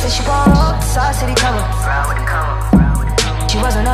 Said she want Side City cover. She wasn't